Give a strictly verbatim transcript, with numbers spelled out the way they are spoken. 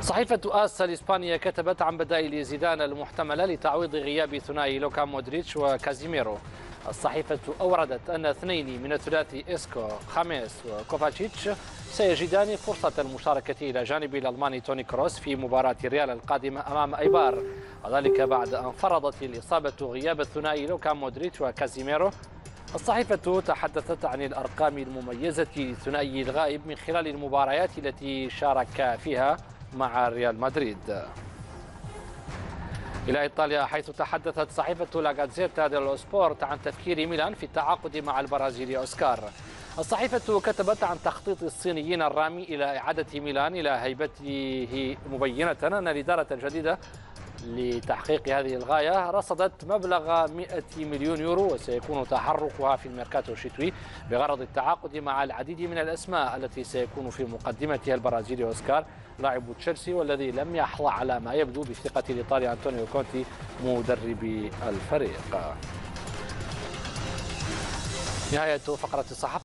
صحيفة آس الإسبانية كتبت عن بدائل زيدان المحتملة لتعويض غياب ثنائي لوكا مودريتش وكازيميرو. الصحيفة أوردت أن اثنين من الثلاثي إسكو خاميس وكوفاتشيتش سيجدان فرصة المشاركة إلى جانب الألماني توني كروس في مباراة ريال القادمة أمام أيبار، وذلك بعد أن فرضت الإصابة غياب الثنائي لوكا مودريتش وكازيميرو. الصحيفة تحدثت عن الأرقام المميزة للثنائي الغائب من خلال المباريات التي شارك فيها مع ريال مدريد. إلى إيطاليا، حيث تحدثت صحيفة لا غازيتا ديلو سبورت عن تفكير ميلان في التعاقد مع البرازيلي أوسكار. الصحيفة كتبت عن تخطيط الصينيين الرامي إلى إعادة ميلان إلى هيبته، مبينة أن الإدارة الجديدة لتحقيق هذه الغاية رصدت مبلغ مئة مليون يورو، وسيكون تحركها في الميركاتو الشتوي بغرض التعاقد مع العديد من الأسماء التي سيكون في مقدمتها البرازيلي أوسكار لاعب تشيلسي، والذي لم يحظى على ما يبدو بثقة الإيطالي أنطونيو كونتي مدرب الفريق. نهاية فقرة الصحافة.